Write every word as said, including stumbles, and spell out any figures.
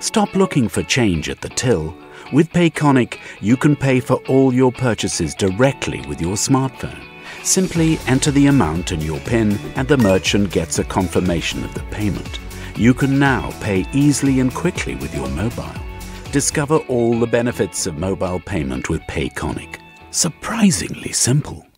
Stop looking for change at the till. With Payconiq, you can pay for all your purchases directly with your smartphone. Simply enter the amount and your PIN, and the merchant gets a confirmation of the payment. You can now pay easily and quickly with your mobile. Discover all the benefits of mobile payment with Payconiq. Surprisingly simple.